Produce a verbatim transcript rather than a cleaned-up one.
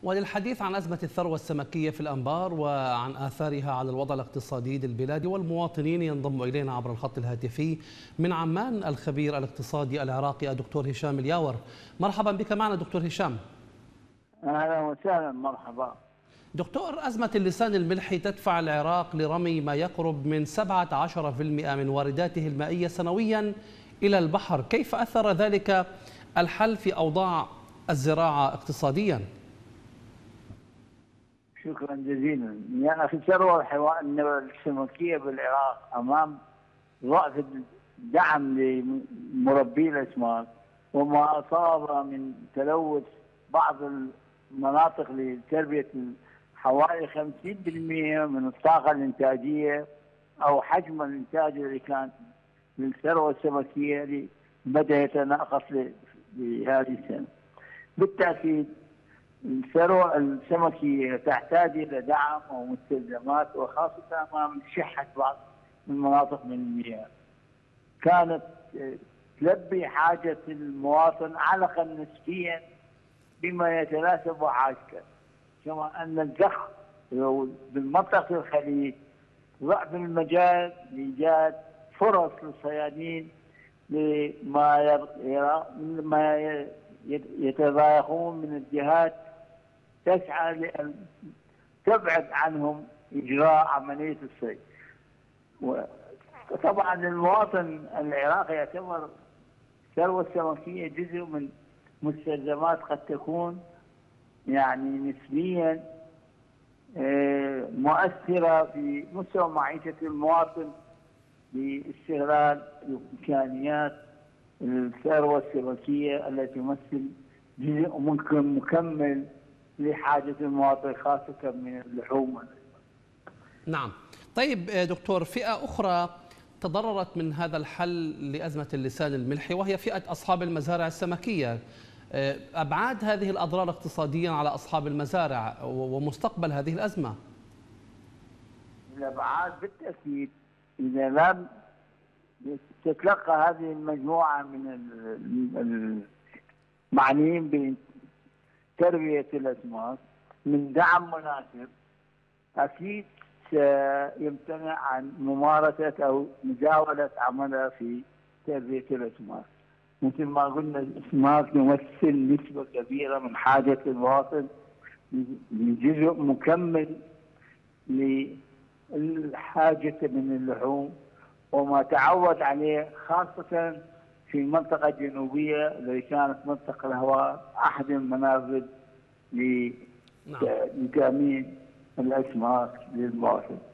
وللحديث عن أزمة الثروة السمكية في الأنبار وعن آثارها على الوضع الاقتصادي للبلاد والمواطنين ينضم إلينا عبر الخط الهاتفي من عمان الخبير الاقتصادي العراقي الدكتور هشام الياور. مرحبا بك معنا دكتور هشام. أهلا وسهلا، مرحبا. دكتور، أزمة اللسان الملحي تدفع العراق لرمي ما يقرب من سبعة عشر بالمئة من وارداته المائية سنويا إلى البحر، كيف أثر ذلك الحل في أوضاع الزراعة اقتصاديا؟ شكرا جزيلا. يعني في الثروة السمكية بالعراق أمام ضعف الدعم لمربي الأسماك وما أصاب من تلوث بعض المناطق لتربية حوالي خمسين بالمئة من الطاقة الإنتاجية أو حجم الإنتاج الذي كان للثروة السمكية بدأ يتناقص لهذه السنة. بالتأكيد الثروة السمكية تحتاج إلى دعم ومستلزمات، وخاصة أمام شحة بعض المناطق من المياه. كانت تلبي حاجة المواطن على الأقل نسبيا بما يتناسب حاجته، كما أن الضخ بالمنطقة الخليج ضعف المجال لإيجاد فرص للصيادين لما ما يتضايقون من الجهات تسعى لأن تبعد عنهم إجراء عملية الصيد. وطبعا المواطن العراقي يعتبر الثروة السمكية جزء من مستلزمات قد تكون يعني نسبيا مؤثرة في مستوى معيشة المواطن باستغلال إمكانيات الثروة السمكية التي تمثل جزء ممكن مكمل لحاجة المواطن خاصة من اللحوم. نعم. طيب دكتور، فئة أخرى تضررت من هذا الحل لأزمة اللسان الملحي وهي فئة أصحاب المزارع السمكية. أبعاد هذه الأضرار اقتصاديا على أصحاب المزارع ومستقبل هذه الأزمة؟ الأبعاد بالتأكيد إذا لم تتلقى هذه المجموعة من المعنيين بتربية الأسماك من دعم مناسب، أكيد سيمتنع عن ممارسة أو مزاولة عملها في تربية الأسماك. مثل ما قلنا الأسماك تمثل نسبة كبيرة من حاجة المواطن لجزء مكمل للحاجة من اللحوم وما تعود عليه، خاصة في المنطقة الجنوبية التي كانت منطقة الهواء أحد المنافذ لتأمين الأسماك للمواطن.